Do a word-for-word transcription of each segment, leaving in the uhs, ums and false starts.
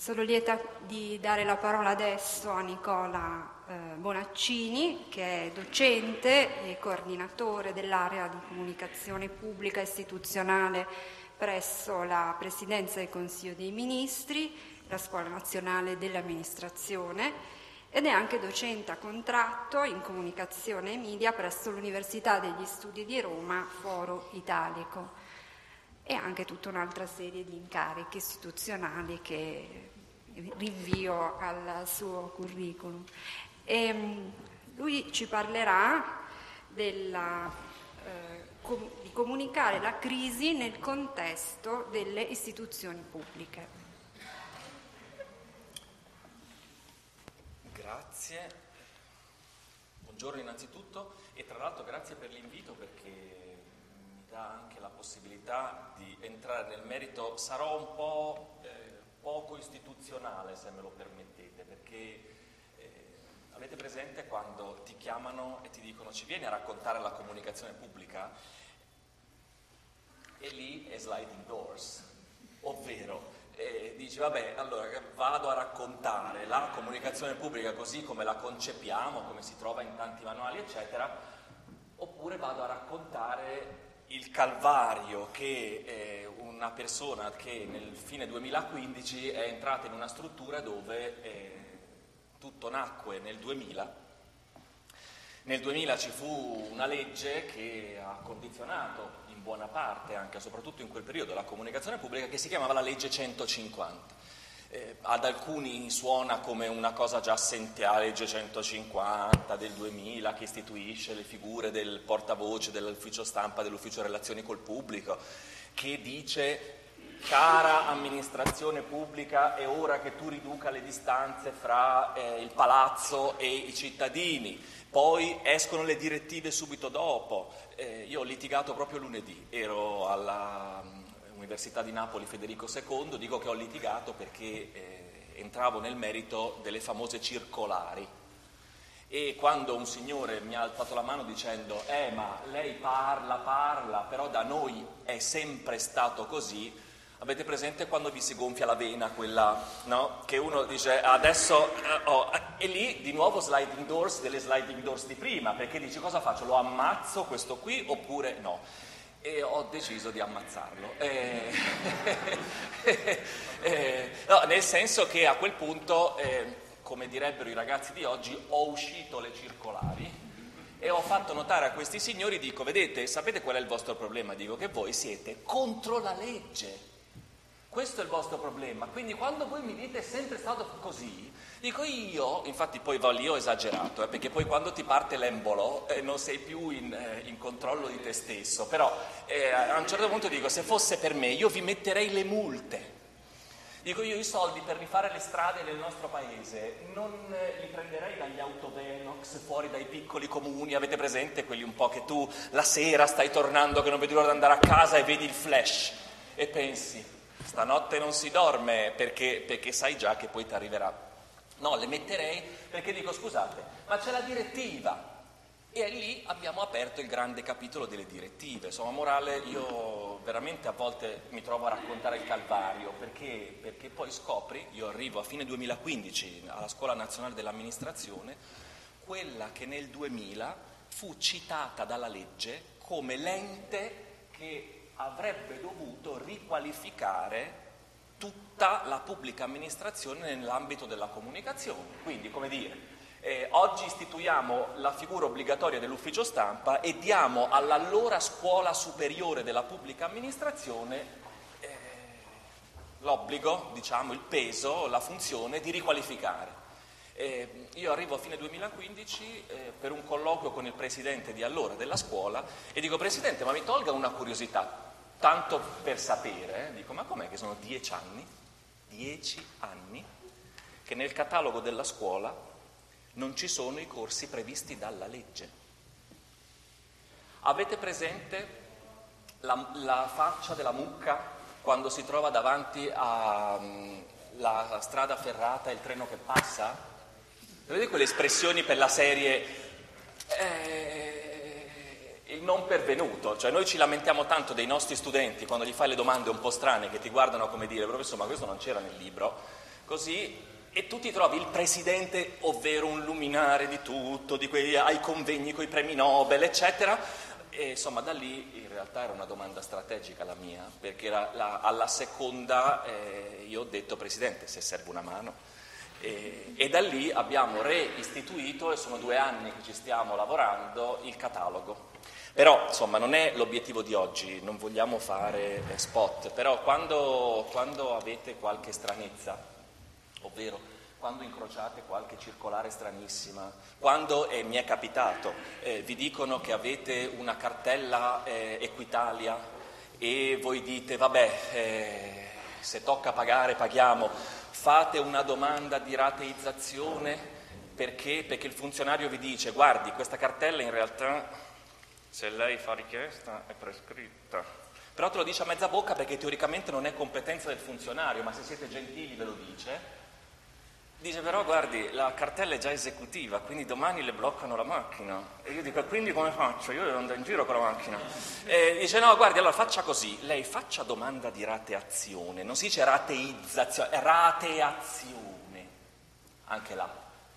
Sono lieta di dare la parola adesso a Nicola eh, Bonaccini, che è docente e coordinatore dell'area di comunicazione pubblica istituzionale presso la Presidenza del Consiglio dei Ministri, la Scuola Nazionale dell'Amministrazione, ed è anche docente a contratto in comunicazione e media presso l'Università degli Studi di Roma, Foro Italico, e anche tutta un'altra serie di incarichi istituzionali che rinvio al suo curriculum. E lui ci parlerà della, eh, com- di comunicare la crisi nel contesto delle istituzioni pubbliche. Grazie, buongiorno innanzitutto, e tra l'altro grazie per l'invito, perché mi dà anche la possibilità di entrare nel merito. Sarò un po' eh, poco istituzionale, se me lo permettete, perché eh, avete presente quando ti chiamano e ti dicono ci vieni a raccontare la comunicazione pubblica? E lì è sliding doors, ovvero eh, dici vabbè, allora vado a raccontare la comunicazione pubblica così come la concepiamo, come si trova in tanti manuali eccetera, oppure vado a raccontare il calvario che eh, una persona che nel fine duemilaquindici è entrata in una struttura dove eh, tutto nacque nel duemila. Nel duemila ci fu una legge che ha condizionato in buona parte, anche soprattutto in quel periodo, la comunicazione pubblica, che si chiamava la legge centocinquanta. Eh, ad alcuni suona come una cosa già assente, la legge centocinquanta del duemila che istituisce le figure del portavoce dell'ufficio stampa, dell'ufficio relazioni col pubblico, che dice cara amministrazione pubblica è ora che tu riduca le distanze fra eh, il palazzo e i cittadini. Poi escono le direttive subito dopo. Eh, io ho litigato proprio lunedì, ero alla Università di Napoli Federico secondo, dico che ho litigato perché eh, entravo nel merito delle famose circolari. E quando un signore mi ha alzato la mano dicendo eh ma lei parla, parla, però da noi è sempre stato così, avete presente quando vi si gonfia la vena, quella, no? Che uno dice adesso, eh, oh, e lì di nuovo sliding doors delle sliding doors di prima, perché dici cosa faccio? Lo ammazzo questo qui oppure no? E ho deciso di ammazzarlo. Eh, eh, no, nel senso che a quel punto, eh, come direbbero i ragazzi di oggi, ho uscito le circolari e ho fatto notare a questi signori, dico, vedete, sapete qual è il vostro problema? Dico che voi siete contro la legge. Questo è il vostro problema, quindi quando voi mi dite è sempre stato così, dico io, infatti poi va lì ho esagerato, eh, perché poi quando ti parte l'embolo eh, non sei più in, eh, in controllo di te stesso, però eh, a un certo punto dico se fosse per me io vi metterei le multe, dico io i soldi per rifare le strade nel nostro paese non eh, li prenderei dagli autovenox fuori dai piccoli comuni, avete presente quelli un po' che tu la sera stai tornando che non vedi l'ora di andare a casa e vedi il flash e pensi stanotte non si dorme perché, perché sai già che poi ti arriverà. No, le metterei perché dico scusate, ma c'è la direttiva e lì abbiamo aperto il grande capitolo delle direttive. Insomma, morale, io veramente a volte mi trovo a raccontare il calvario perché, perché poi scopri, io arrivo a fine duemilaquindici alla Scuola Nazionale dell'Amministrazione, quella che nel duemila fu citata dalla legge come l'ente che avrebbe dovuto riqualificare tutta la pubblica amministrazione nell'ambito della comunicazione. Quindi, come dire, eh, oggi istituiamo la figura obbligatoria dell'ufficio stampa e diamo all'allora scuola superiore della pubblica amministrazione eh, l'obbligo, diciamo, il peso, la funzione di riqualificare. Eh, io arrivo a fine duemilaquindici eh, per un colloquio con il presidente di allora della scuola e dico presidente ma mi tolga una curiosità, tanto per sapere, eh? Dico ma com'è che sono dieci anni, dieci anni che nel catalogo della scuola non ci sono i corsi previsti dalla legge. Avete presente la, la faccia della mucca quando si trova davanti alla um, strada ferrata e il treno che passa? Vedete quelle espressioni per la serie eh, il non pervenuto, cioè noi ci lamentiamo tanto dei nostri studenti quando gli fai le domande un po' strane che ti guardano come dire professore ma questo non c'era nel libro, Così, e tu ti trovi il presidente, ovvero un luminare di tutto, di quei, ai convegni con i premi Nobel, eccetera, e insomma da lì in realtà era una domanda strategica la mia, perché la, la, alla seconda eh, io ho detto presidente, se serve una mano, e, e da lì abbiamo reistituito, e sono due anni che ci stiamo lavorando, il catalogo. Però insomma non è l'obiettivo di oggi, non vogliamo fare spot, però quando, quando avete qualche stranezza, ovvero quando incrociate qualche circolare stranissima, quando, e eh, mi è capitato, eh, vi dicono che avete una cartella eh, Equitalia e voi dite vabbè, eh, se tocca pagare paghiamo, fate una domanda di rateizzazione perché? Perché il funzionario vi dice guardi questa cartella in realtà se lei fa richiesta è prescritta, però te lo dice a mezza bocca perché teoricamente non è competenza del funzionario, ma se siete gentili ve lo dice. Dice però guardi la cartella è già esecutiva, quindi domani le bloccano la macchina. E io dico quindi come faccio? Io devo andare in giro con la macchina. E dice no guardi allora faccia così, lei faccia domanda di rateazione, non si dice rateizzazione, è rateazione, anche là.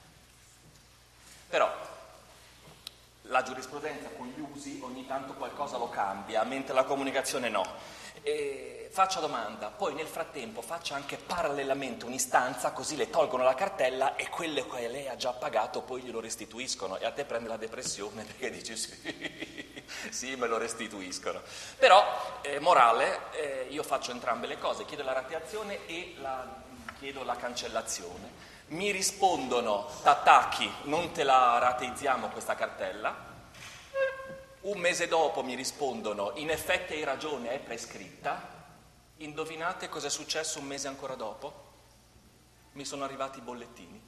Però la giurisprudenza con gli usi ogni tanto qualcosa lo cambia, mentre la comunicazione no. E faccia domanda, poi nel frattempo faccia anche parallelamente un'istanza, così le tolgono la cartella e quelle che lei ha già pagato poi glielo restituiscono e a te prende la depressione perché dici sì, sì me lo restituiscono. Però, eh, morale, eh, io faccio entrambe le cose, chiedo la rateazione e la, chiedo la cancellazione. Mi rispondono, t'attacchi, non te la rateizziamo questa cartella. Un mese dopo mi rispondono, in effetti hai ragione, è prescritta. Indovinate cosa è successo un mese ancora dopo? Mi sono arrivati i bollettini.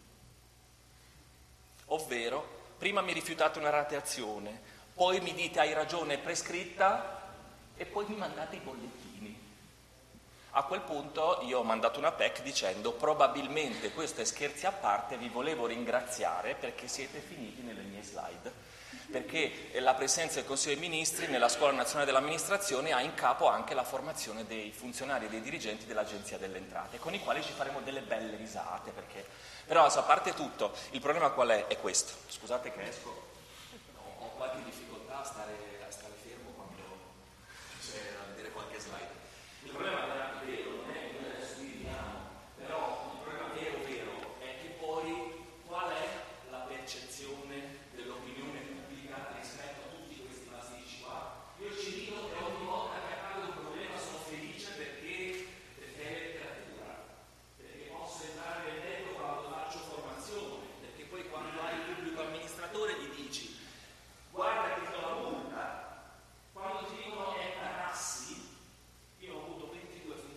Ovvero, prima mi rifiutate una rateazione, poi mi dite hai ragione, è prescritta, e poi mi mandate i bollettini. A quel punto io ho mandato una P E C dicendo probabilmente questo è scherzi a parte, vi volevo ringraziare perché siete finiti nelle mie slide. Perché la presenza del Consiglio dei Ministri nella Scuola Nazionale dell'Amministrazione ha in capo anche la formazione dei funzionari e dei dirigenti dell'Agenzia delle Entrate, con i quali ci faremo delle belle risate, perché... Però a parte tutto, il problema qual è? È questo. Scusate che esco, ho qualche difficoltà a stare, a stare fermo quando c'è a vedere qualche slide. Il problema è vero, non è che noi adesso vi vediamo, però il problema vero vero è che poi qual è la percezione dell'opinione pubblica rispetto a tutti questi massicci qua? Io ci dico che ogni volta che accade un problema sono felice perché, perché è letteratura, perché posso entrare nel detto quando faccio formazione, perché poi quando hai il pubblico amministratore gli dici guarda che ti do la multa, quando ti dicono è tarassi, io ho avuto ventidue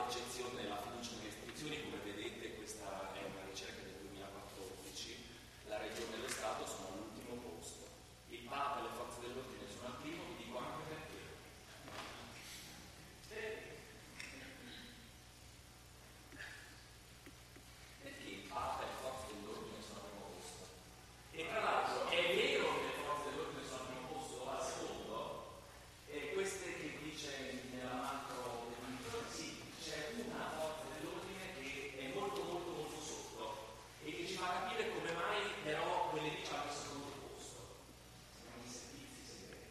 percezione della fiducia nelle istituzioni, come vedete questa è una ricerca del duemilaquattordici, la Regione e lo Stato sono all'ultimo posto, il Papa e le forze dell'ordine sono al primo, vi dico anche perché. Perché il Papa e le forze dell'ordine sono al primo posto? E tra l'altro è vero che le forze dell'ordine sono al primo posto, al secondo, e queste che dice nella macro definizione, sì, c'è una forza dell'ordine che è molto molto molto sotto e che ci fa capire come mai però quelle lì hanno il secondo posto. Siamo i servizi segreti.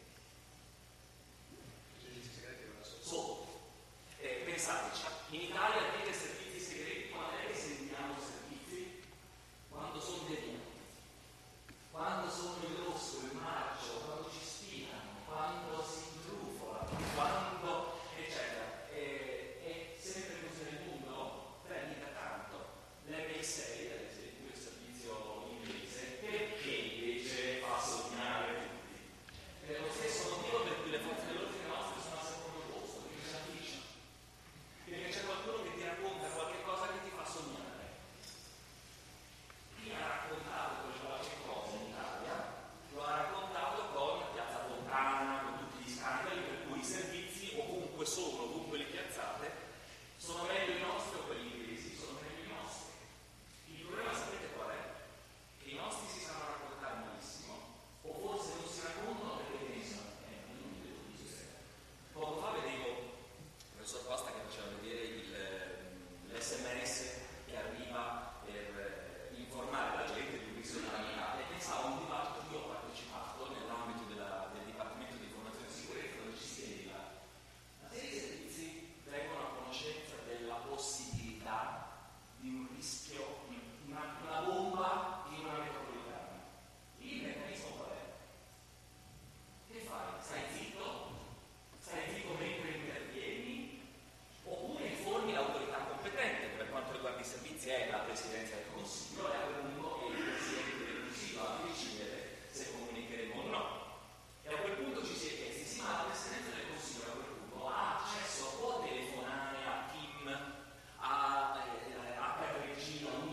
I servizi segreti non sono sotto. Eh, pensateci, in Italia dire servizi segreti, quando è che sentiamo servizi? Quando sono detenuti, quando sono in rosso, in marcio, quando ci spiano, quando si intrufolano, quando eccetera. E, è sempre così nel mondo? Beh, mica tanto. L'M I sei, ad esempio, il servizio inglese, perché invece fa sognare tutti? Per lo stesso motivo per cui le forze dell'ordine nostre sono al secondo posto, perché si avvicina. Perché c'è qualcuno che ti racconta qualche cosa che ti fa sognare. Chi ha raccontato qualche cosa in Italia lo ha raccontato con Piazza Fontana, con tutti gli scandali per cui i servizi ovunque sono, ovunque li piazzate, sono meglio i nostri o quelli inglesi, sono meglio i nostri. Il problema sapete qual è? Che i nostri si sanno raccontare malissimo, o forse non si raccontano perché pensano, eh, non mi devo dire. Poco fa vedevo il professor Costa che faceva vedere il, l'esse emme esse che arriva per eh, informare la gente di un rischio di calamità, e pensavo a un dibattito che io ho partecipato nell'ambito della, del Dipartimento di Informazione e Sicurezza, dove ci si chiedeva: ma se i servizi vengono a conoscenza della possibilità di un rischio, di una, una bomba in una metropolitana, il meccanismo qual è? Che fai? Stai zitto? Stai zitto mentre intervieni? Oppure informi l'autorità competente, che per quanto riguarda i servizi è la Presidenza del Consiglio, e a quel punto è il Presidente del Consiglio a decidere se comunicheremo o no. E a quel punto ci si è chiesti: sì, ma la Presidenza del Consiglio a quel punto ha accesso, può telefonare a Kim, a, a, a Caterina,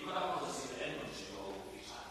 piccola cosa si vede, non ce l'ho ufficiale.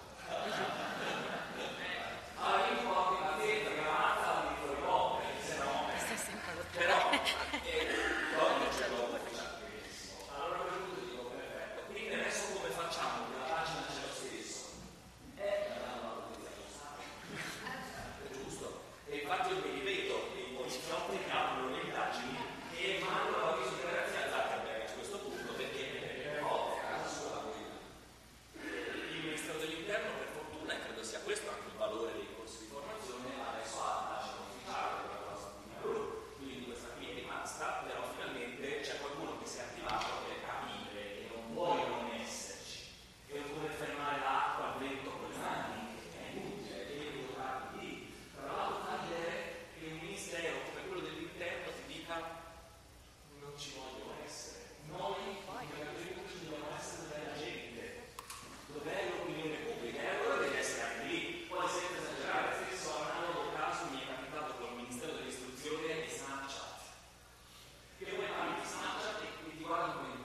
Allora, in pochi pazienti che avanzano di fuori poco, se no, però, eh, non ce l'ho ufficiale benissimo. Allora, per cui dico, perfetto. Quindi adesso come facciamo? Che la pagina c'è lo stesso. Eh, la valorizzazione, è giusto. E infatti io mi ripeto, i poliziotti che aprono le indagini e mandano l'avviso di grazie a Zuckerberg a questo punto, perché per volte a casa sua il Ministero dell'Interno, per fortuna, e credo sia questo anche il valore dei corsi di formazione, adesso ha la pagina ufficiale della cosa quindi questa qui è rimasta, però finalmente c'è qualcuno che si è attivato per capire che non puoi non esserci, che non puoi fermare l'acqua al vento con le mani, che è inutile, devi dotarti di. Tra l'altro fa ridere che un ministero come quello dell'Interno ti dica non ci vogliono essere, noi i pubblici dobbiamo essere della gente, dov'è l'opinione pubblica? E allora devi essere anche lì, poi sempre esagerare. Stesso analogo caso mi è capitato con il Ministero dell'Istruzione e Snapchat, che poi parli di Snapchat e ti guardano come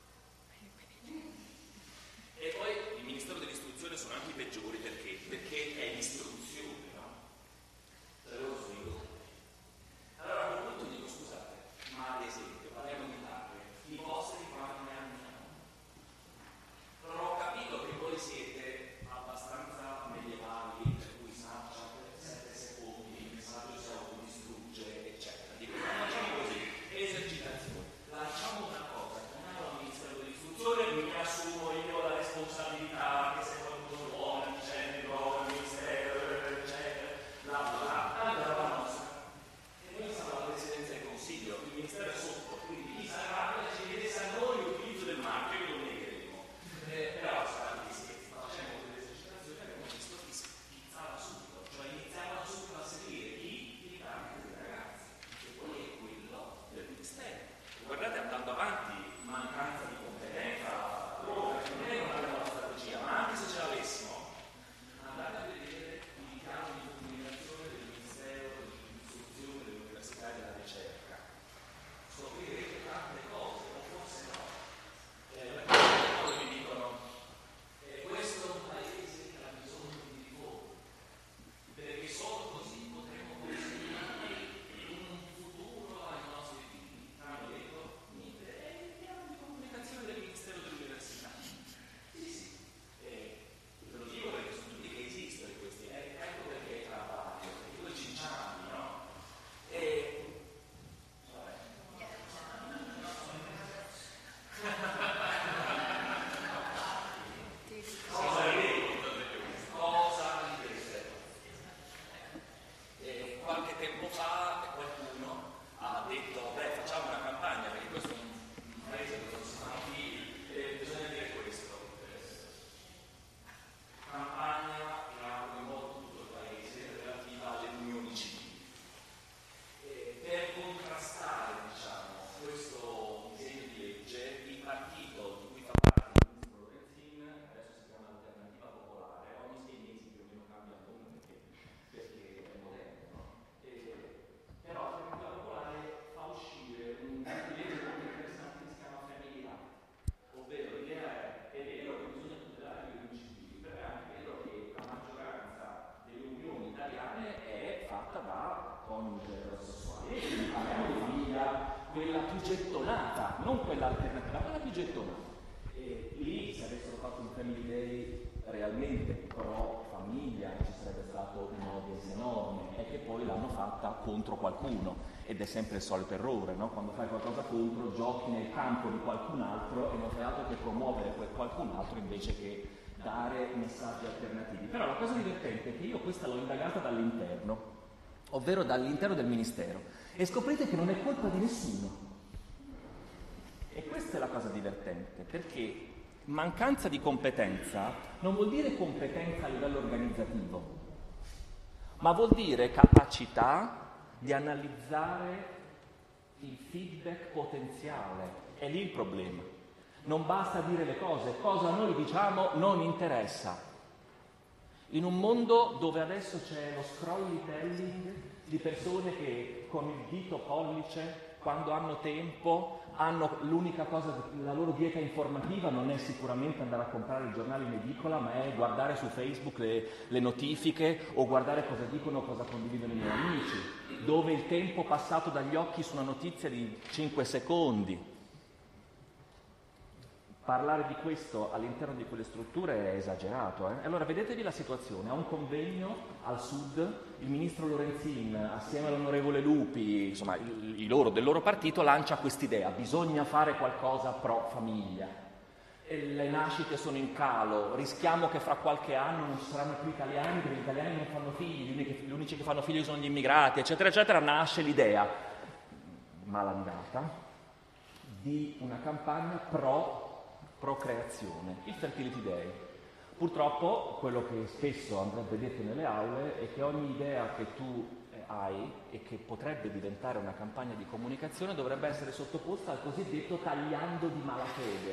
e poi il Ministero dell'Istruzione sono anche i peggiori perché? Perché è l'istruzione, no? Cioè loro sono i dotti. Allora a quel punto dico scusate, ma ad esempio parliamo di Italia, i vostri quanti ne hanno? Non ho capito che voi siete abbastanza medievali, per cui Snapchat sette secondi, il messaggio si autodistrugge, eccetera. Dico, ma facciamo così, esercitazione. Lanciamo una cosa, chiamiamo al Ministero dell'Istruzione, mi assumo io la responsabilità che se qualcuno vuole, dicendo il Ministero, eccetera, bla bla bla, allora la nostra. E noi siamo alla Presidenza del Consiglio, il Ministero è sotto, quindi chi sarà che ci chiedesse a noi l'utilizzo del marchio, io non ne credo. Eh, però stati gli scherzi, facendo delle esercitazioni abbiamo visto che si schizzava subito, cioè iniziavano subito a seguire chi? I tramite dei ragazzi, che poi è quello del Ministero. Guardate, andando avanti, mancanza di competenza, non è una nuova strategia, ma anche se ce l'avessimo, andate a vedere il piano di comunicazione del Ministero dell'Istruzione, dell'Università e della Ricerca. Scoprirete tante cose, o forse no. Eh, poi mi dicono, eh, questo è un paese che ha bisogno di riforme, perché solo così potremo costruire un futuro ai nostri figli. Hanno detto, niente, è il piano di comunicazione del Ministero dell'Università. Sì, sì, eh, ve lo dico perché sono tutti che esistono questi, eh, ecco perché è trattato, perché due cinciani, no? E cosa ridete? Cosa ridete? E qualche tempo fa qualcuno ha detto, beh, facciamo una campagna, perché questo è un paese dove si fanno figli, e bisogna dire questo. Campagna che ha coinvolto tutto il paese relativa alle unioni civili. E per contrastare, diciamo, questo disegno di legge, il partito di cui fa parte il ministro Lorenzin, adesso si chiama Alternativa Popolare, ogni sei mesi più o meno cambia il nome perché, perché è moderno, no? E, però Alternativa Popolare fa uscire un disegno di legge molto interessante che si chiama Family Act, ovvero l'idea è, è vero che bisogna tutelare le unioni civili, però è anche vero che la maggioranza delle unioni italiane è fatta da coniugi eterosessuali, e quindi parliamo di famiglia, quella più gettonata, non quella alternativa, quella più gettonata. E lì se avessero fatto un Family Day realmente pro famiglia ci sarebbe stato un audience enorme, è che poi l'hanno fatta contro qualcuno ed è sempre il solito errore, no? Quando fai qualcosa contro giochi nel campo di qualcun altro e non fai altro che promuovere quel qualcun altro invece che dare messaggi alternativi. Però la cosa divertente è che io questa l'ho indagata dall'interno, ovvero dall'interno del Ministero, e scoprite che non è colpa di nessuno. E questa è la cosa divertente, perché mancanza di competenza non vuol dire competenza a livello organizzativo, ma vuol dire capacità di analizzare il feedback potenziale. È lì il problema. Non basta dire le cose, cosa noi diciamo non interessa. In un mondo dove adesso c'è lo storytelling di persone che con il dito pollice, quando hanno tempo, hanno l'unica cosa, la loro dieta informativa non è sicuramente andare a comprare il giornale in edicola, ma è guardare su Facebook le, le notifiche o guardare cosa dicono o cosa condividono i miei amici, dove il tempo passato dagli occhi su una notizia di cinque secondi. Parlare di questo all'interno di quelle strutture è esagerato. Eh? Allora vedetevi la situazione, a un convegno al sud il ministro Lorenzin assieme all'onorevole Lupi, insomma il, il loro, del loro partito, lancia quest'idea, bisogna fare qualcosa pro famiglia. E le nascite sono in calo, rischiamo che fra qualche anno non ci saranno più italiani perché gli italiani non fanno figli, gli unici, gli unici che fanno figli sono gli immigrati, eccetera, eccetera. Nasce l'idea, malandata, di una campagna pro procreazione, il Fertility Day. Purtroppo quello che spesso andrebbe detto nelle aule è che ogni idea che tu hai e che potrebbe diventare una campagna di comunicazione dovrebbe essere sottoposta al cosiddetto tagliando di malafede.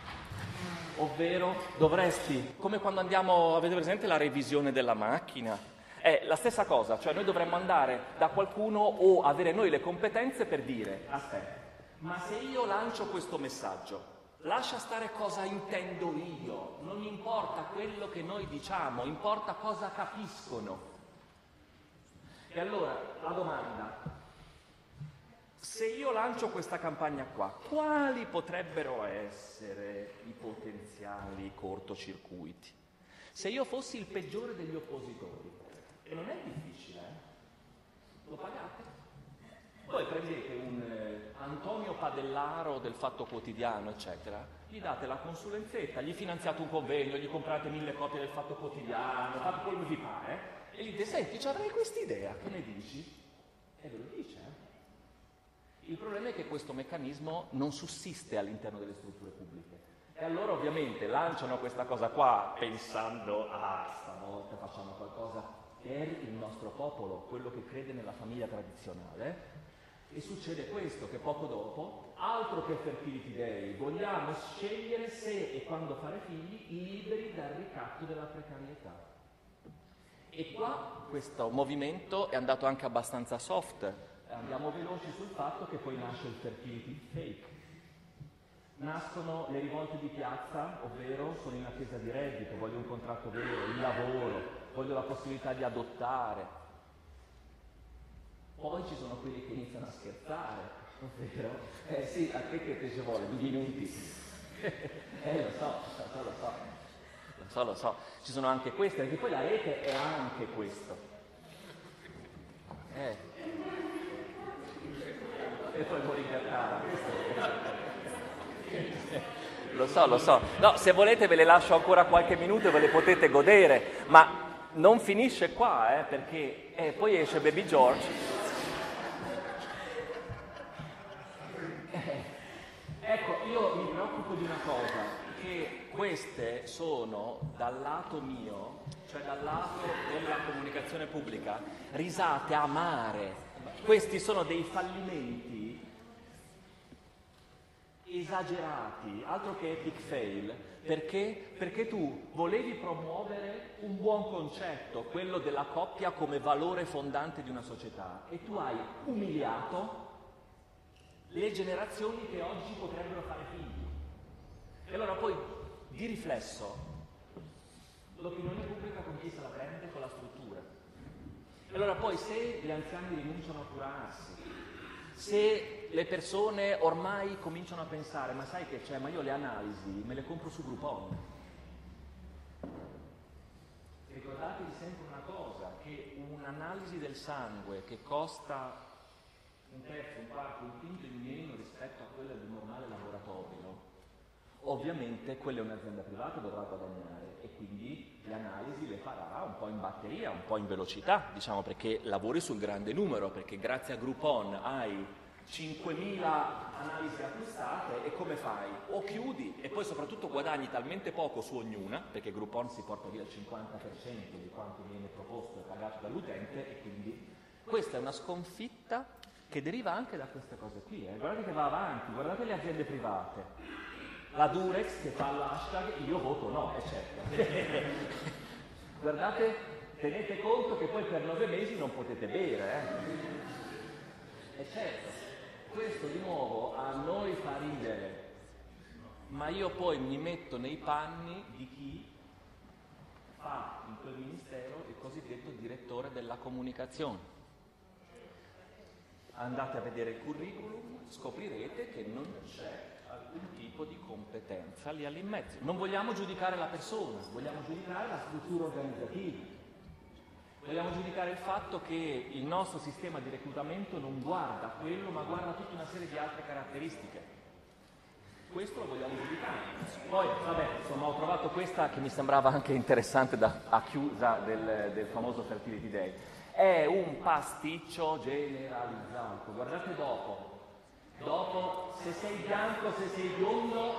Ovvero dovresti, come quando andiamo, avete presente la revisione della macchina? È la stessa cosa, cioè noi dovremmo andare da qualcuno o avere noi le competenze per dire aspetta, ma se io lancio questo messaggio, lascia stare cosa intendo io, non importa quello che noi diciamo, importa cosa capiscono. E allora la domanda, se io lancio questa campagna qua, quali potrebbero essere i potenziali cortocircuiti? Se io fossi il peggiore degli oppositori, e non è difficile, eh? Lo pagate? Voi prendete un eh, Antonio Padellaro del Fatto Quotidiano, eccetera, gli date la consulenzetta, gli finanziate un convegno, gli comprate mille copie del Fatto Quotidiano, fate quello che vi pare, e gli dite, senti, ci avrei quest'idea, che ne dici? E ve lo dice, eh? Il problema è che questo meccanismo non sussiste all'interno delle strutture pubbliche. E allora ovviamente lanciano questa cosa qua pensando, ah, stavolta facciamo qualcosa per il nostro popolo, quello che crede nella famiglia tradizionale. E succede questo, che poco dopo, altro che Fertility Day, vogliamo scegliere se e quando fare figli liberi dal ricatto della precarietà. E qua questo movimento è andato anche abbastanza soft, andiamo veloci sul fatto che poi nasce il fertility fake. Nascono le rivolte di piazza, ovvero sono in attesa di reddito, voglio un contratto vero, il lavoro, voglio la possibilità di adottare. Poi ci sono quelli che iniziano a scherzare, ovvero, eh sì, a te che te ci vuole, due minuti. eh lo so, lo so, lo so, lo so, lo so. Ci sono anche queste, perché poi la rete è anche questo. Eh. E poi muori in gattara. Lo so, lo so. No, se volete ve le lascio ancora qualche minuto e ve le potete godere, ma non finisce qua, eh, perché eh, poi esce Baby George. Ecco, io mi preoccupo di una cosa, che queste sono dal lato mio, cioè dal lato della comunicazione pubblica, risate amare. Questi sono dei fallimenti esagerati, altro che epic fail. Perché? Perché tu volevi promuovere un buon concetto, quello della coppia come valore fondante di una società, e tu hai umiliato le generazioni che oggi potrebbero fare figli. E allora poi, di riflesso, l'opinione pubblica con chi se la prende? Con la struttura. E allora poi, se gli anziani rinunciano a curarsi, se le persone ormai cominciano a pensare, ma sai che c'è, ma io le analisi me le compro su Groupon. Ricordatevi sempre una cosa, che un'analisi del sangue che costa un terzo, un quarto, un quinto in meno rispetto a quella di un normale laboratorio, ovviamente quella è un'azienda privata, dovrà guadagnare, e quindi le analisi le farà un po' in batteria, un po' in velocità, diciamo, perché lavori sul grande numero, perché grazie a Groupon hai cinquemila analisi acquistate, e come fai? O chiudi e poi soprattutto guadagni talmente poco su ognuna, perché Groupon si porta via il cinquanta per cento di quanto viene proposto e pagato dall'utente, e quindi questa è una sconfitta che deriva anche da queste cose qui. Eh. Guardate che va avanti, guardate le aziende private. La Durex che fa l'hashtag io voto no, è certo. Guardate, tenete conto che poi per nove mesi non potete bere. Eh. È certo. questo di nuovo a noi fa ridere, ma io poi mi metto nei panni di chi fa in quel ministero il cosiddetto direttore della comunicazione. Andate a vedere il curriculum, scoprirete che non c'è alcun tipo di competenza lì all'inmezzo. Non vogliamo giudicare la persona, vogliamo giudicare la struttura organizzativa. Vogliamo giudicare il fatto che il nostro sistema di reclutamento non guarda quello, ma guarda tutta una serie di altre caratteristiche. Questo lo vogliamo giudicare. Poi, vabbè, insomma, ho trovato questa che mi sembrava anche interessante da, a chiusa del, del famoso Fertility Day. È un pasticcio generalizzato. Guardate dopo. Dopo, se sei bianco, se sei biondo,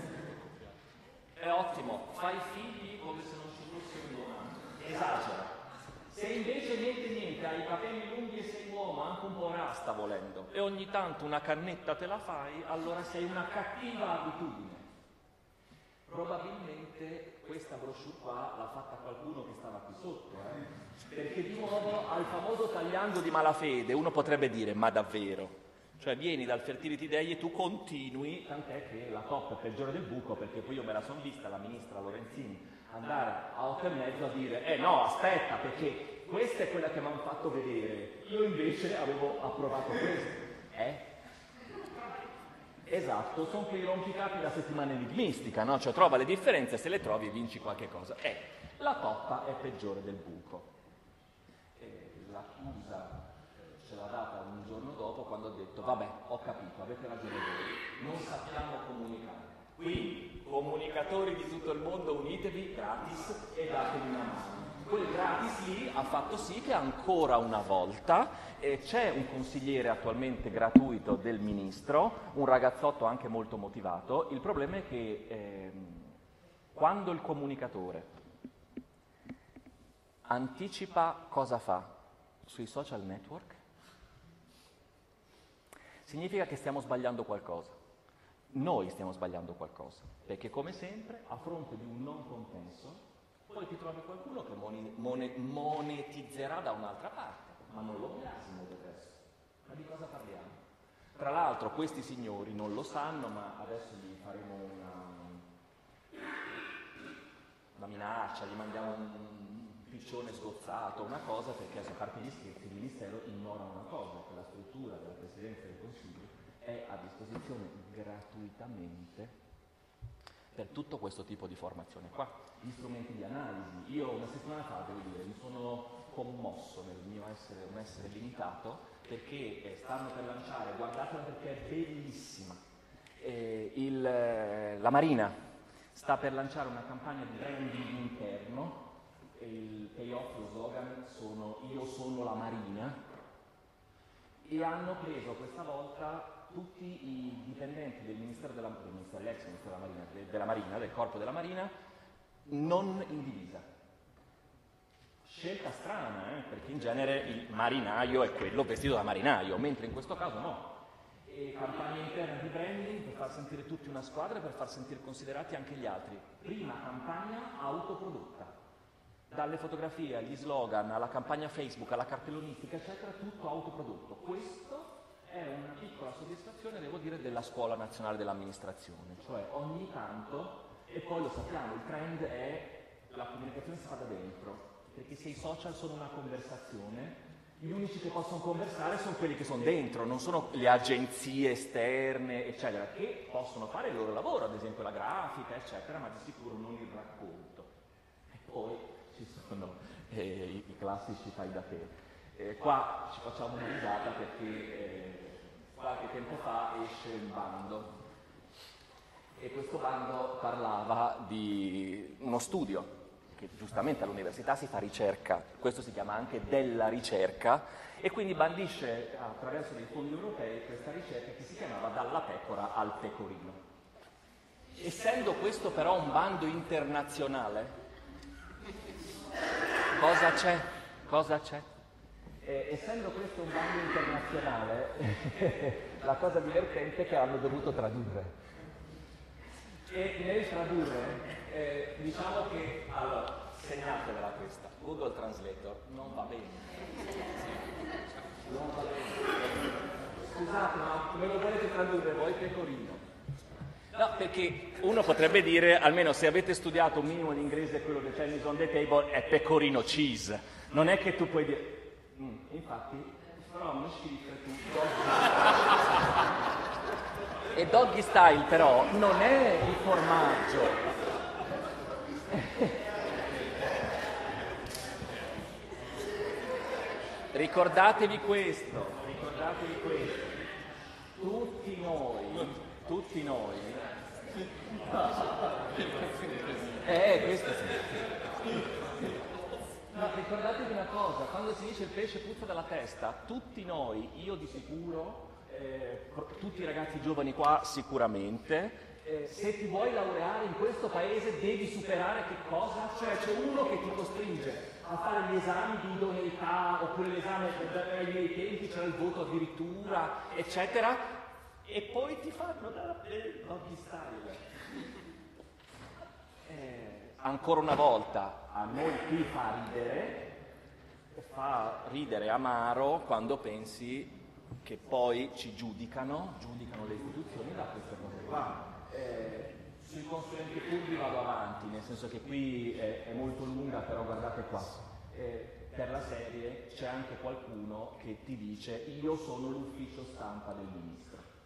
è ottimo. Fai figli come se non ci fosse un domani. Esagera. Se invece niente niente, hai i capelli lunghi e sei uomo, anche un po' rasta volendo, e ogni tanto una cannetta te la fai, allora sei una cattiva abitudine. Probabilmente questa brochure qua l'ha fatta qualcuno che stava qui sotto, eh? Perché di nuovo al famoso tagliando di malafede uno potrebbe dire, ma davvero? Cioè vieni dal Fertility Day e tu continui, tant'è che la top è peggiore del buco, perché poi io me la son vista, la ministra Lorenzin, andare a otto e mezzo a dire eh no, aspetta, perché questa è quella che mi hanno fatto vedere, io invece avevo approvato questo. Eh? Esatto, sono quei rompicapi da settimana enigmistica, no? Cioè trova le differenze, se le trovi vinci qualche cosa. Eh, la toppa è peggiore del buco. Eh, l'accusa ce l'ha data un giorno dopo quando ho detto vabbè, ho capito, avete ragione voi, non sappiamo comunicare. Quindi, comunicatori di tutto il mondo, unitevi gratis e datevi una mano. Quel gratis lì ha fatto sì che ancora una volta eh, c'è un consigliere attualmente gratuito del ministro, un ragazzotto anche molto motivato. Il problema è che eh, quando il comunicatore anticipa cosa fa sui social network, significa che stiamo sbagliando qualcosa. Noi stiamo sbagliando qualcosa, perché come sempre, a fronte di un non compenso, poi ti trovi qualcuno che moni- mone- monetizzerà da un'altra parte, ma non lo biasimo del resto. Ma di cosa parliamo? Tra l'altro questi signori non lo sanno, ma adesso gli faremo una, una minaccia, gli mandiamo un piccione sgozzato, una cosa, perché a parte gli scherzi il Ministero ignora una cosa, che la struttura della Presidenza del Consiglio è a disposizione gratuitamente per tutto questo tipo di formazione qua. Gli strumenti di analisi. Io una settimana fa, devo dire, mi sono commosso nel mio essere un essere limitato, perché eh, stanno per lanciare, guardatela perché è bellissima, eh, il, eh, la Marina sta per lanciare una campagna di branding interno, e il payoff, lo slogan sono io sono la Marina, e hanno preso questa volta tutti i dipendenti del Ministero della, del Ministero, dell'ex Ministero della Marina, de, della Marina, del Corpo della Marina, non in divisa. Scelta strana, eh? Perché in genere il marinaio è quello vestito da marinaio, mentre in questo caso no. E campagna interna di branding per far sentire tutti una squadra e per far sentire considerati anche gli altri. Prima campagna autoprodotta. Dalle fotografie agli slogan, alla campagna Facebook, alla cartellonistica, eccetera, tutto autoprodotto. Questo è una piccola soddisfazione, devo dire, della Scuola Nazionale dell'Amministrazione, cioè ogni tanto, e poi lo sappiamo, il trend è la comunicazione si fa da dentro, perché se i social sono una conversazione, gli unici che possono conversare sono quelli che sono dentro, non sono le agenzie esterne, eccetera, che possono fare il loro lavoro, ad esempio la grafica, eccetera, ma di sicuro non il racconto. E poi ci sono eh, i, i classici fai da te. Eh, qua ci facciamo una risata perché eh, qualche tempo fa esce un bando, e questo bando parlava di uno studio che giustamente all'università si fa ricerca, questo si chiama anche della ricerca, e quindi bandisce attraverso dei fondi europei questa ricerca che si chiamava Dalla pecora al pecorino. Essendo questo però un bando internazionale, cosa c'è? Cosa c'è? Eh, essendo questo un bando internazionale, la cosa divertente è che hanno dovuto tradurre. E nel tradurre, eh, diciamo che, allora, segnatevela questa, Google Translator non va bene. Non va bene. scusate, ma me lo volete tradurre voi pecorino? No, perché uno potrebbe dire, almeno se avete studiato un minimo di inglese, quello del tennis on the table è pecorino cheese. Non è che tu puoi dire... Mm, infatti, from schiffe tutto. E doggy style però non è il formaggio. Ricordatevi questo, ricordatevi questo. Tutti noi, tutti noi... Eh, questo sì. No, ricordatevi una cosa, quando si dice il pesce puzza dalla testa, tutti noi, io di sicuro, eh, tutti i ragazzi giovani qua sicuramente, eh, se ti vuoi laureare in questo paese devi superare che cosa? Cioè c'è uno che ti costringe a fare gli esami di idoneità, oppure l'esame ai miei tempi c'era il voto addirittura, eccetera, e poi ti fanno dare doggy style. Eh, ancora una volta, a noi qui fa ridere, fa ridere amaro quando pensi che poi ci giudicano, giudicano le istituzioni da queste cose qua. Eh, sui consulenti pubblici vado avanti, nel senso che qui è, è molto lunga, però guardate qua. Eh, per la serie c'è anche qualcuno che ti dice io sono l'ufficio stampa del ministro.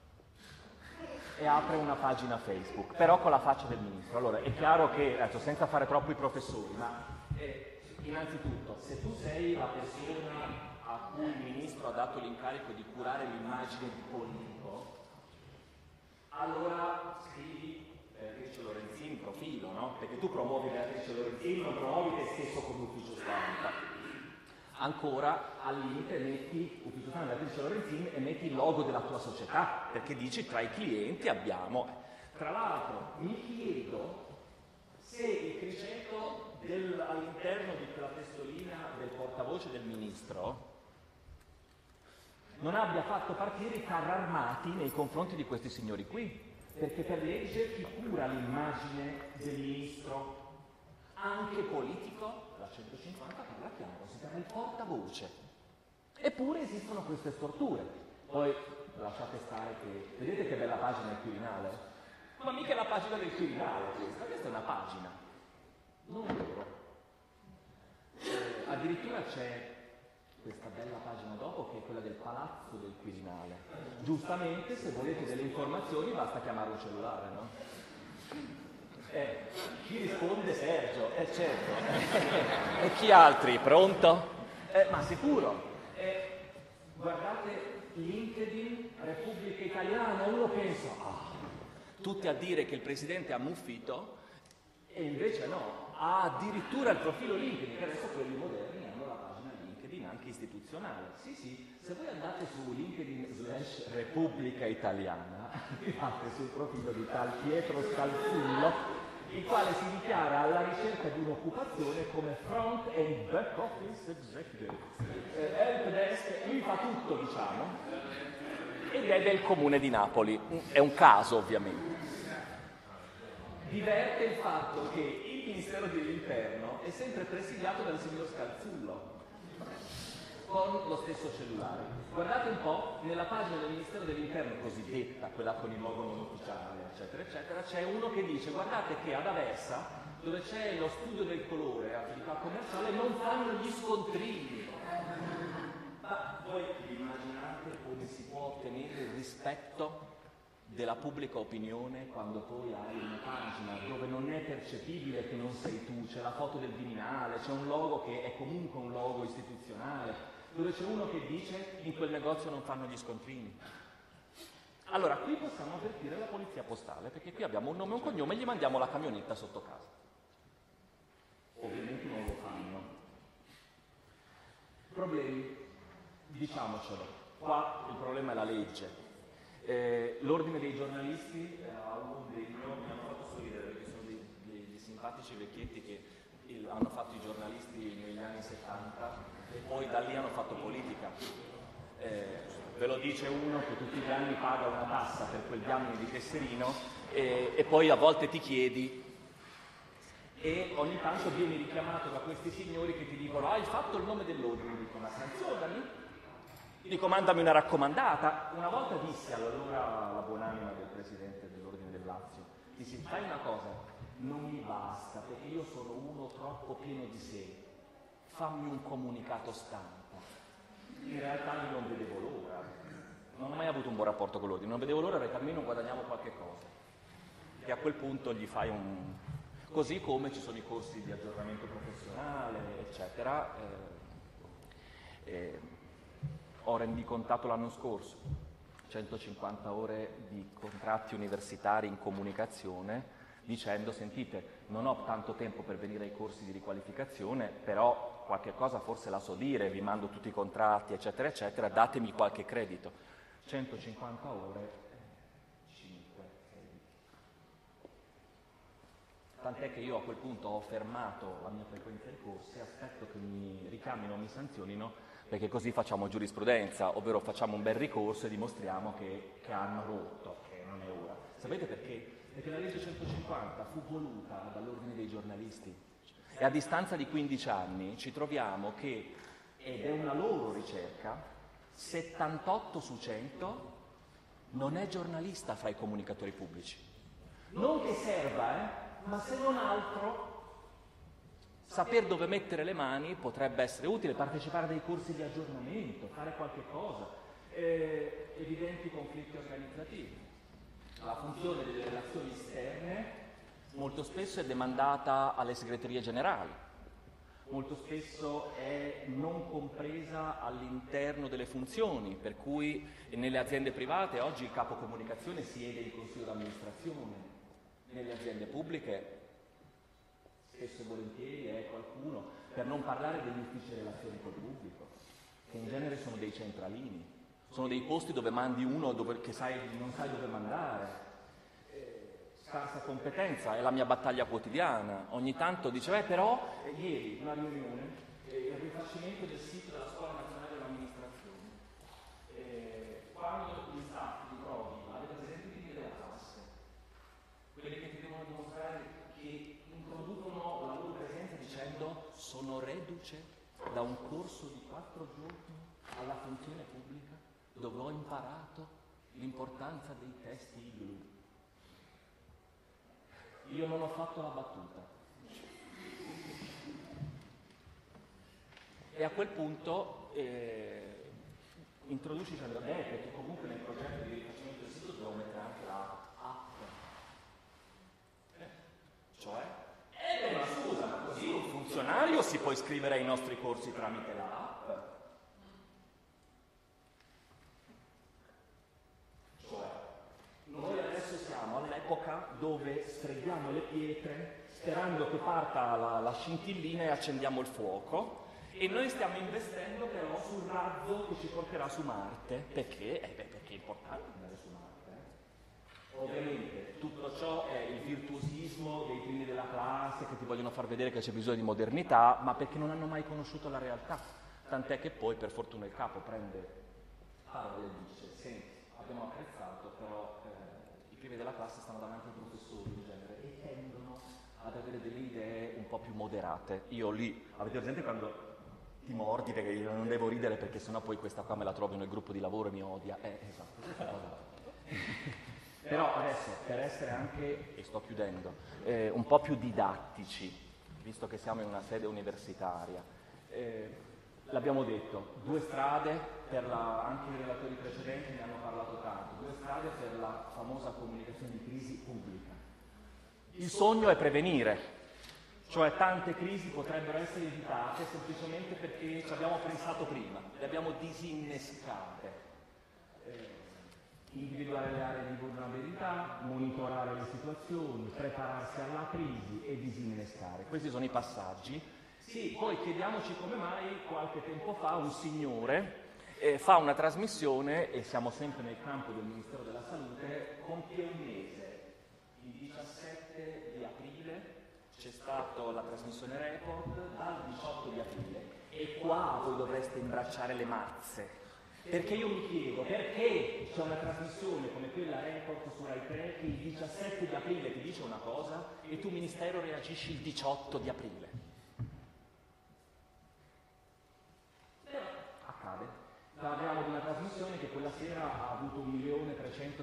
E apre una pagina Facebook, però con la faccia del ministro. Allora, è chiaro che, adesso, senza fare troppo i professori, ma eh, innanzitutto, se tu sei la persona a cui il ministro ha dato l'incarico di curare l'immagine di politico, allora scrivi Beatrice Lorenzin in profilo, no? Perché tu promuovi Beatrice Lorenzin, non promuovi te stesso come ufficio stampa. Ancora, al limite, metti ufficio stampa Beatrice Lorenzin e metti il logo della tua società, perché dici tra i clienti abbiamo... Tra l'altro, mi chiedo se il criceto del, all'interno di quella testolina del portavoce del ministro non abbia fatto partire i carri armati nei confronti di questi signori qui, perché per legge chi cura l'immagine del ministro, anche politico, la centocinquanta parla chiaro, si chiama il portavoce. Eppure esistono queste storture. Poi lasciate stare che... Vedete che bella pagina il Quirinale? Ma mica è la pagina del Quirinale questa, questa è una pagina. Non vero. Eh, addirittura c'è questa bella pagina dopo che è quella del palazzo del Quirinale. Giustamente, se volete delle informazioni basta chiamare un cellulare, no? Eh, chi risponde? Sergio, eh certo. E chi altri? Pronto? Eh, ma sicuro. Eh, guardate LinkedIn, Repubblica Italiana, uno pensa, ah, tutti a dire che il presidente ha ammuffito, e invece no, ha addirittura il profilo LinkedIn, che adesso quelli moderni hanno la pagina LinkedIn anche istituzionale. Sì, sì, se voi andate su LinkedIn slash Repubblica Italiana, fate sul profilo di tal Pietro Scalzullo, il quale si dichiara alla ricerca di un'occupazione come front and back office executive. Eh, help desk, lui fa tutto, diciamo, ed è del comune di Napoli. È un caso, ovviamente. Diverte il fatto che il Ministero dell'Interno è sempre presidiato dal signor Scalzullo, con lo stesso cellulare. Guardate un po', nella pagina del Ministero dell'Interno cosiddetta, quella con il logo non ufficiale, eccetera, eccetera, c'è uno che dice guardate che ad Aversa, dove c'è lo studio del colore, attività commerciale, non fanno gli scontrini. Ma voi vi immaginate come si può ottenere il rispetto della pubblica opinione quando poi hai una pagina dove non è percepibile che non sei tu, c'è la foto del Viminale, c'è un logo che è comunque un logo istituzionale, dove c'è uno che dice in quel negozio non fanno gli scontrini. Allora, qui possiamo avvertire la polizia postale, perché qui abbiamo un nome e un cognome e gli mandiamo la camionetta sotto casa. Ovviamente non lo fanno. Problemi, diciamocelo. Qua il problema è la legge. Eh, l'ordine dei giornalisti eh, ha un convegno, mi hanno fatto sorridere perché sono dei, dei, dei simpatici vecchietti che il, hanno fatto i giornalisti negli anni settanta e poi da lì hanno fatto politica. Eh, ve lo dice uno che tutti gli anni paga una tassa per quel diamine di tesserino e, e poi a volte ti chiedi e ogni tanto vieni richiamato da questi signori che ti dicono hai fatto il nome dell'ordine, dico ma sanzionami. Dico, mandami una raccomandata. Una volta disse all'allora la buonanima del presidente dell'Ordine del Lazio, dissi, fai una cosa, non mi basta perché io sono uno troppo pieno di sé, fammi un comunicato stampa. In realtà io non vedevo l'ora, non ho mai avuto un buon rapporto con l'Ordine, non vedevo l'ora perché almeno guadagniamo qualche cosa. E a quel punto gli fai un... Così come ci sono i corsi di aggiornamento professionale, eccetera. Eh, eh, ho rendicontato l'anno scorso centocinquanta ore di contratti universitari in comunicazione, dicendo, sentite, non ho tanto tempo per venire ai corsi di riqualificazione, però qualche cosa forse la so dire, vi mando tutti i contratti, eccetera, eccetera, datemi qualche credito. centocinquanta ore, cinque crediti. Tant'è che io a quel punto ho fermato la mia frequenza ai corsi, aspetto che mi richiamino, mi sanzionino, perché così facciamo giurisprudenza, ovvero facciamo un bel ricorso e dimostriamo che, che hanno rotto, che non è ora. Sapete perché? Perché la legge centocinquanta fu voluta dall'Ordine dei giornalisti e a distanza di quindici anni ci troviamo che, ed è una loro ricerca, settantotto su cento non è giornalista fra i comunicatori pubblici. Non che serva, eh, ma se non altro saper dove mettere le mani potrebbe essere utile, partecipare a dei corsi di aggiornamento, fare qualche cosa, eh, evidenti conflitti organizzativi. La funzione delle relazioni esterne molto spesso è demandata alle segreterie generali, molto spesso è non compresa all'interno delle funzioni, per cui nelle aziende private oggi il capo comunicazione siede in consiglio d'amministrazione, nelle aziende pubbliche spesso e volentieri è qualcuno, per non parlare degli uffici relazioni col pubblico, che in genere sono dei centralini, sono dei posti dove mandi uno dove, che sai, non sai dove mandare. Eh, scarsa competenza, è la mia battaglia quotidiana. Ogni tanto dice, eh, però, eh, ieri una riunione, eh, il rifacimento del sito della Scuola Nazionale dell'Amministrazione. Eh, quando gli staff ti trovi, avete presente i primi della classe, quelli che ti devono dimostrare che introducono la loro presenza dicendo sono reduce da un corso di quattro giorni alla funzione pubblica dove ho imparato l'importanza dei testi I G L U. Io non ho fatto la battuta. E a quel punto eh, introduci dicendo, beh, perché comunque nel progetto di rifacimento del sito devo mettere anche la app. Cioè? Eh beh, ma scusa, ma così un funzionario si può iscrivere ai nostri corsi tramite la app? Cioè, noi adesso siamo all'epoca dove streghiamo le pietre sperando che parta la, la scintillina e accendiamo il fuoco, e noi stiamo investendo però sul razzo che ci porterà su Marte. Perché? Eh beh, perché è importante andare su Marte. Eh? Ovviamente tutto ciò è il virtuosismo dei primi della classe che ti vogliono far vedere che c'è bisogno di modernità, ma perché non hanno mai conosciuto la realtà. Tant'è che poi, per fortuna, il capo prende parola e dice, senti, abbiamo apprezzato, però eh, i primi della classe stanno davanti ai professori in genere e tendono ad avere delle idee un po' più moderate. Io lì, avete presente quando ti mordi perché io non devo ridere perché sennò poi questa qua me la trovo nel gruppo di lavoro e mi odia. Eh, esatto. Però adesso, per essere anche, e sto chiudendo, eh, un po' più didattici, visto che siamo in una sede universitaria, eh, l'abbiamo detto, due strade, per la, anche i relatori precedenti ne hanno parlato tanto, due strade per la famosa comunicazione di crisi pubblica. Il sogno è prevenire. Cioè tante crisi potrebbero essere evitate semplicemente perché ci abbiamo pensato prima, le abbiamo disinnescate. Eh, individuare le aree di vulnerabilità, monitorare le situazioni, prepararsi alla crisi e disinnescare. Questi sono i passaggi. Sì, poi chiediamoci come mai qualche tempo fa un signore eh, fa una trasmissione, e siamo sempre nel campo del Ministero della Salute, compie un mese, il diciassette di aprile, c'è stata la trasmissione Report dal diciotto di aprile e qua voi dovreste imbracciare le mazze, perché io mi chiedo perché c'è una trasmissione come quella Report su Rai tre che il diciassette di aprile ti dice una cosa e tu Ministero reagisci il diciotto di aprile. Però accade. Parliamo di una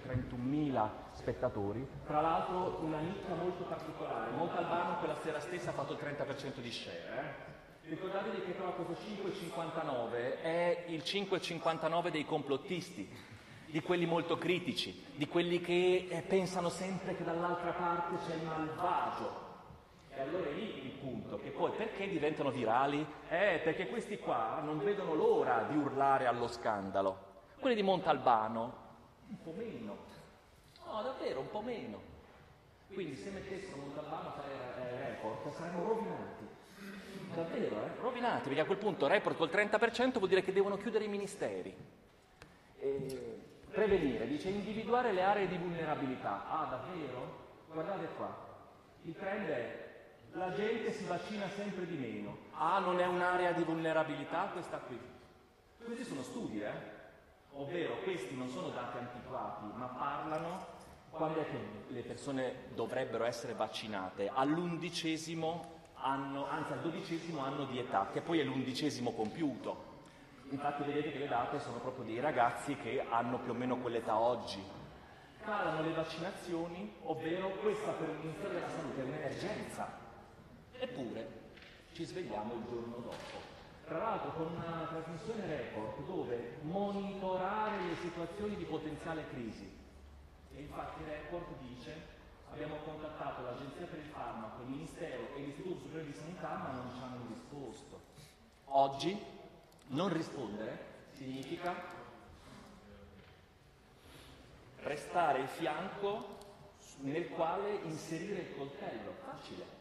trentunomila spettatori. Tra l'altro una nicchia molto particolare, Montalbano quella sera stessa ha fatto il trenta per cento di share. Eh? Ricordatevi che però questo cinque virgola cinquantanove è il cinque virgola cinquantanove dei complottisti, di quelli molto critici, di quelli che eh, pensano sempre che dall'altra parte c'è il malvagio. E allora è lì il punto, che poi perché diventano virali? Eh, perché questi qua non vedono l'ora di urlare allo scandalo. Quelli di Montalbano, un po' meno. No, davvero, un po' meno. Quindi se mettessero Montalbano a fare eh, report, saremmo rovinati. Davvero, eh? Rovinati, perché a quel punto report col trenta per cento vuol dire che devono chiudere i ministeri. E prevenire, dice individuare le aree di vulnerabilità. Ah, davvero? Guardate qua. Il trend è la gente si vaccina sempre di meno. Ah, non è un'area di vulnerabilità questa qui. Questi sono studi, eh? Ovvero, questi non sono dati antiquati, ma parlano quando è che le persone dovrebbero essere vaccinate. All'undicesimo anno, anzi al dodicesimo anno di età, che poi è l'undicesimo compiuto. Infatti vedete che le date sono proprio dei ragazzi che hanno più o meno quell'età oggi. Calano le vaccinazioni, ovvero questa per il Ministero della Salute è un'emergenza. Eppure ci svegliamo il giorno dopo. Tra l'altro con una trasmissione report dove monitorare le situazioni di potenziale crisi. E infatti il report dice abbiamo contattato l'Agenzia per il Farmaco, il Ministero e l'Istituto Superiore di Sanità ma non ci hanno risposto. Oggi non rispondere significa restare il fianco nel quale inserire il coltello. Facile.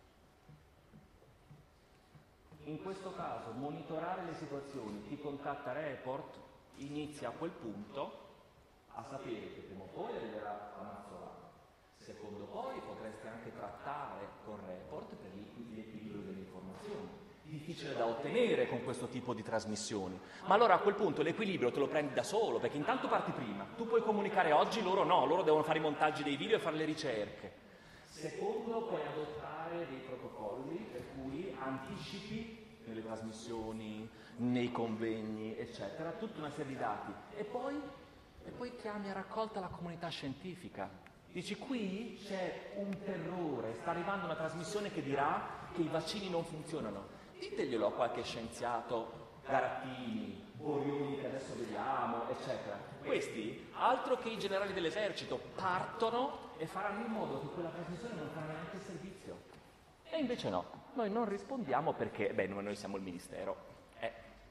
In questo caso monitorare le situazioni, chi contatta report inizia a quel punto a sapere che prima o poi arriverà a Mazzolano. Secondo poi potreste anche trattare con report per l'equilibrio delle informazioni. Difficile da ottenere con questo tipo di trasmissioni. Ma allora a quel punto l'equilibrio te lo prendi da solo, perché intanto parti prima. Tu puoi comunicare oggi, loro no, loro devono fare i montaggi dei video e fare le ricerche. Secondo, puoi adottare dei protocolli per cui anticipi nelle trasmissioni, nei convegni, eccetera, tutta una serie di dati. E poi, e poi chiami a raccolta la comunità scientifica. Dici, qui c'è un terrore, sta arrivando una trasmissione che dirà che i vaccini non funzionano. Diteglielo a qualche scienziato, Garattini, Borioni che adesso vediamo, eccetera. Questi, altro che i generali dell'esercito, partono e faranno in modo che quella trasmissione non farà neanche servizio. E invece no, noi non rispondiamo perché, beh, noi siamo il Ministero. Eh.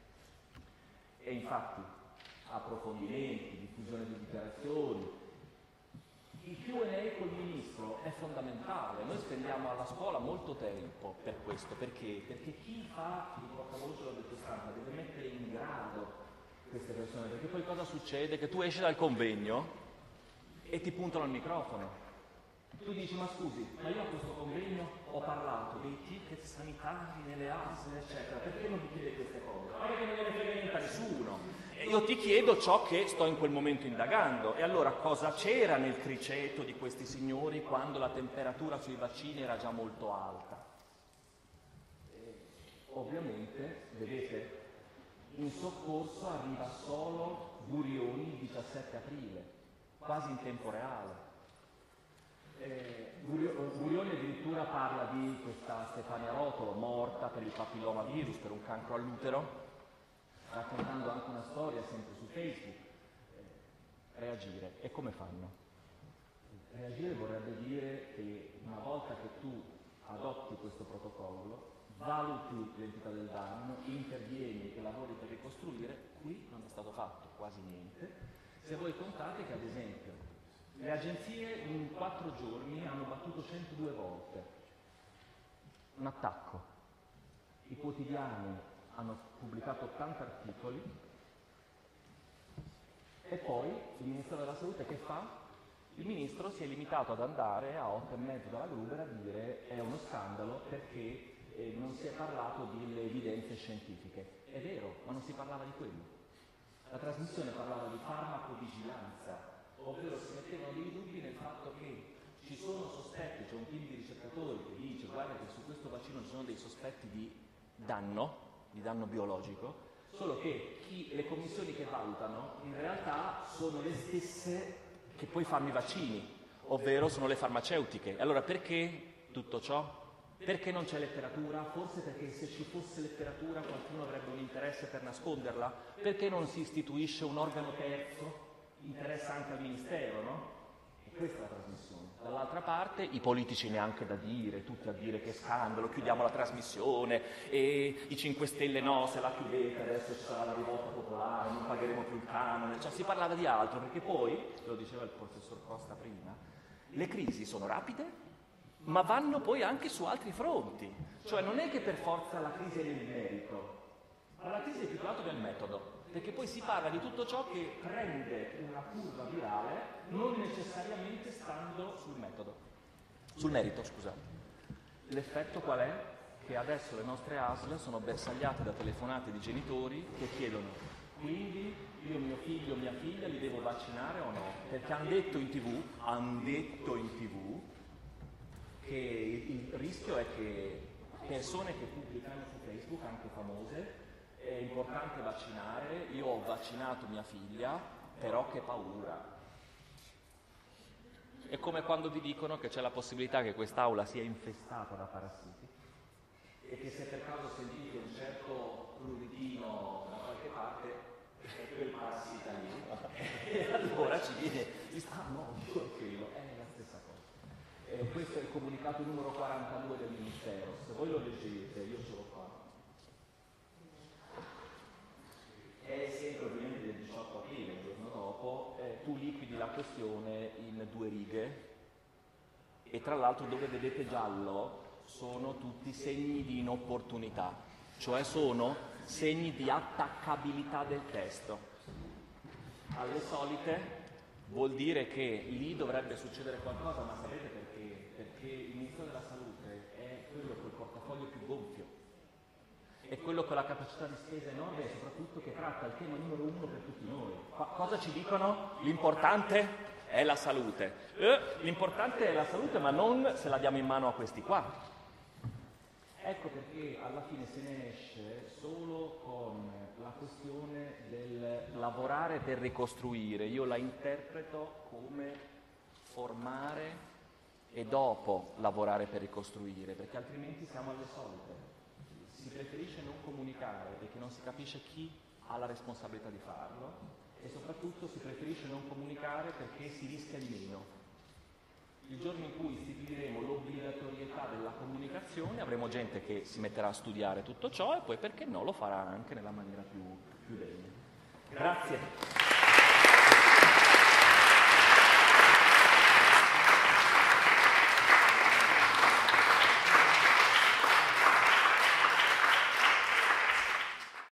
E infatti, approfondimenti, diffusione di dichiarazioni, il Q and A col Ministro è fondamentale. Noi spendiamo alla scuola molto tempo per questo. Perché? Perché chi fa il portavoce della detto stampa deve mettere in grado queste persone. Perché poi cosa succede? Che tu esci dal convegno e ti puntano il microfono. Tu dici, ma scusi, ma io a questo convegno ho parlato dei ticket sanitari nelle A S L, eccetera, perché non mi chiede queste cose? Ma perché non gliene frega niente a nessuno. E io ti chiedo ciò che sto in quel momento indagando. E allora cosa c'era nel criceto di questi signori quando la temperatura sui vaccini era già molto alta? E, ovviamente, vedete, in soccorso arriva solo Burioni il diciassette aprile, quasi in tempo reale. Eh, Burioni addirittura parla di questa Stefania Rotolo morta per il papillomavirus, per un cancro all'utero, raccontando anche una storia sempre su Facebook. Eh, reagire. E come fanno? Reagire vorrebbe dire che una volta che tu adotti questo protocollo, valuti l'entità del danno, intervieni e lavori per ricostruire, qui non è stato fatto quasi niente. Se voi contate che ad esempio le agenzie in quattro giorni hanno battuto centodue volte un attacco, i quotidiani hanno pubblicato ottanta articoli e poi il Ministero della Salute che fa? Il Ministro si è limitato ad andare a otto e mezzo dalla Gruber a dire è uno scandalo perché eh, non si è parlato delle evidenze scientifiche. È vero, ma non si parlava di quello. La trasmissione parlava di farmacovigilanza, ovvero si mettevano dei dubbi nel fatto che ci sono sospetti, c'è un team di ricercatori che dice guarda che su questo vaccino ci sono dei sospetti di danno, di danno biologico, solo che chi, le commissioni che valutano in realtà sono le stesse che poi fanno i vaccini, ovvero sono le farmaceutiche. Allora perché tutto ciò? Perché non c'è letteratura? Forse perché se ci fosse letteratura qualcuno avrebbe un interesse per nasconderla? Perché non si istituisce un organo terzo? Interessa anche al Ministero, no? E questa è la trasmissione. Dall'altra parte i politici neanche da dire, tutti a dire che scandalo, chiudiamo la trasmissione, e i cinque Stelle no, se la chiudete adesso ci sarà la rivolta popolare, non pagheremo più il canone. Cioè si parlava di altro, perché poi, lo diceva il professor Costa prima, le crisi sono rapide, ma vanno poi anche su altri fronti. Cioè non è che per forza la crisi è nel merito, ma la crisi è più che altro nel metodo, perché poi si parla di tutto ciò che prende una curva virale non necessariamente stando sul metodo, sul merito, scusate. L'effetto qual è? Che adesso le nostre A S L sono bersagliate da telefonate di genitori che chiedono: quindi io mio figlio o mia figlia li devo vaccinare o no? Perché hanno detto in tv, hanno detto in tv che il rischio è che persone che pubblicano su Facebook, anche famose, è importante vaccinare, io ho vaccinato mia figlia, però che paura. È come quando vi dicono che c'è la possibilità che quest'aula sia infestata da parassiti e che se per caso sentite un certo prurito da qualche parte è quel parassita lì. E allora ci viene, ci sta no, quello, è la stessa cosa. E questo è il comunicato numero quarantadue del Ministero, se voi lo leggete, io ce l'ho qua. È sempre ovviamente del diciotto aprile, il giorno dopo, eh, tu liquidi la questione in due righe e tra l'altro dove vedete giallo sono tutti segni di inopportunità, cioè sono segni di attaccabilità del testo. Alle solite vuol dire che lì dovrebbe succedere qualcosa, ma sapete perché? Perché il Ministero della Salute è quello col portafoglio più gonfio, è quello con la capacità di spesa enorme e soprattutto che tratta il tema numero uno per tutti noi. Qua, cosa ci dicono? L'importante è la salute. Eh, l'importante è la salute, ma non se la diamo in mano a questi qua. Ecco perché alla fine se ne esce solo con la questione del lavorare per ricostruire. Io la interpreto come formare e dopo lavorare per ricostruire, perché altrimenti siamo alle solite. Si preferisce non comunicare perché non si capisce chi ha la responsabilità di farlo e soprattutto si preferisce non comunicare perché si rischia di meno. Il giorno in cui istituiremo l'obbligatorietà della comunicazione avremo gente che si metterà a studiare tutto ciò e poi perché no lo farà anche nella maniera più, più degna. Grazie.